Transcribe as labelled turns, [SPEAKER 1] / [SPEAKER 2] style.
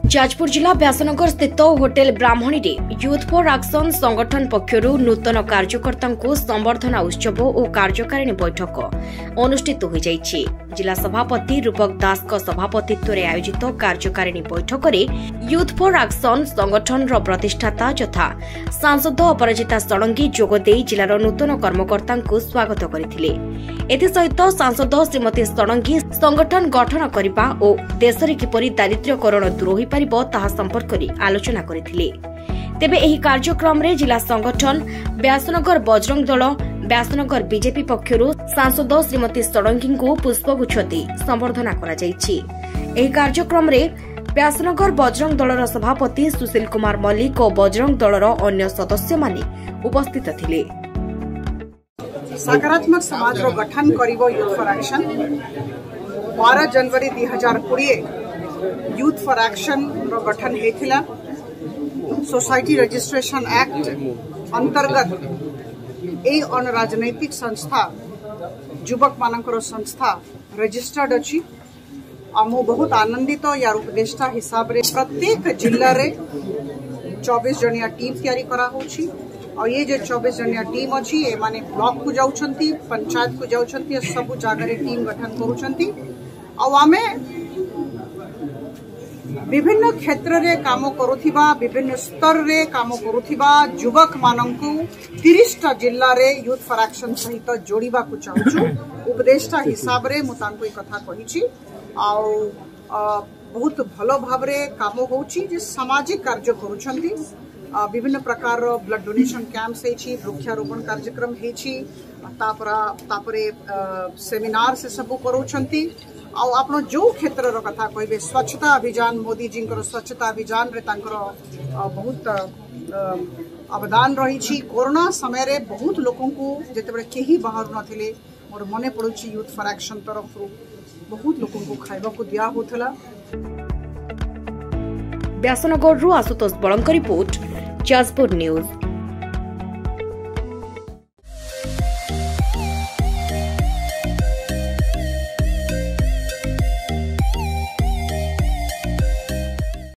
[SPEAKER 1] जाजपुर जिला व्यासनगर स्थित hotel Brahmani youth for action संगठन पक्षर नूतन कार्यकर्ता संबर्धना उत्सव और कार्यकारिणी बैठक अनुष्ठित हो जाइछि। जिला सभापति रूपक दास सभापतित्व में आयोजित कार्यकारिणी बैठक में यूथ फॉर एक्शन संगठन प्रतिष्ठाता तथा सांसद अपराजिता षडंगी जोगदे जिलार नूतन कर्मकर्ता स्वागत करथिले। एसहित सांसद श्रीमती षडंगी संगठन गठन करने और देश में किपरि दारिद्र्यकरण दूर हो पारिबो ताहा संपर्क में आलोचना करथिले। तेबे एही कार्यक्रम रे जिला संगठन व्यासनगर बजरंग दल व्यासनगर बीजेपी पक्षरु सांसद श्रीमती षडंगी को पुष्पगुच्छ दे संबर्धना करा जायछि। एही कार्यक्रम रे व्यासनगर बजरंग दलर सभापति सुशील कुमार मल्लिक और बजरंग दलर अन्य सदस्य माने उपस्थित थिले।
[SPEAKER 2] सकारात्मक समाज रो गठन करिवो यूथ फॉर एक्शन 12 जनवरी 2020 यूथ फॉर एक्शन रो गठन हेथिला। सोसाइटी रजिस्ट्रेशन एक्ट अंतर्गत ए अनराजनैतिक संस्था युवक मानकर संस्था रजिस्टर्ड अछि। मु बहुत आनंदित यार उपदेष्टा हिसाब रे प्रत्येक जिल्ला रे 24 जनिया टीम तैयारी करा होछि और ये जो 24 जनिया टीम अच्छी ए माने ब्लॉक को जाउछंती पंचायत को जाउछंती सब जगह टीम गठन करूछंती और आमे विभिन्न क्षेत्र रे काम करुथिबा विभिन्न स्तर रे काम करुथिबा युवक मानंकु 30टा जिल्ला रे यूथ फॉर एक्शन सहित जोड़ीबा को चाहूछु। उपदेष्टा हिसाब रे मु तांको ई कथा कहिछि आ बहुत भलो भाव रे काम होउछि जे सामाजिक कार्य करूछंती। विभिन्न प्रकार ब्लड डोनेशन कैंप्स हेछि, वृक्षारोपण कार्यक्रम हेछि, तापरे सेमिनार से सब करूछंती। आउ आपण जो क्षेत्र रो कथा कहबे स्वच्छता अभियान मोदी जी स्वच्छता अभियान रे तांकर बहुत अवदान रही। कोरोना समय रे बहुत लोकों को जेतेबे केही बाहर नथिले मोर मने पड़ुछि यूथ फॉर एक्शन तरफ बहुत लोकों को खाइबा को दिया होथला।
[SPEAKER 1] Vyasnagar Ashutosh Balank report Jajpur news.